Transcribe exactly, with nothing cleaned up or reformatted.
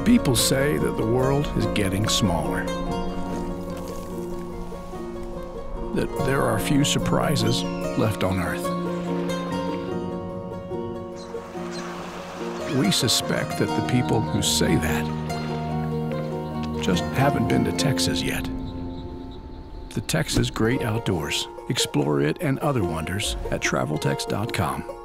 People say that the world is getting smaller, that there are few surprises left on Earth. We suspect that the people who say that just haven't been to Texas yet. The Texas Great Outdoors. Explore it and other wonders at travel tex dot com.